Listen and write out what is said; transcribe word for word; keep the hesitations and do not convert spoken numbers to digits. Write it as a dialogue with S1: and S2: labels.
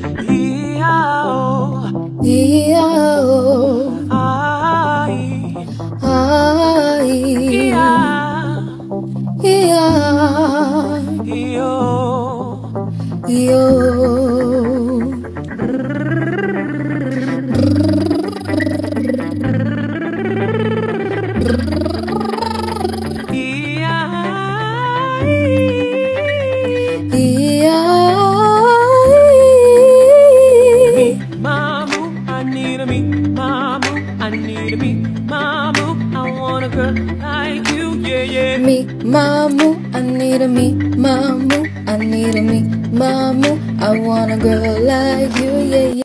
S1: E-I-O, E-I-O, I, I, E-I, E-I, E-O, E-O. I need a me, mamu, I want a girl like you, yeah, yeah. Me, mamu, I need a me, mamu, I need a me, mamu, I want a girl like you, yeah, yeah.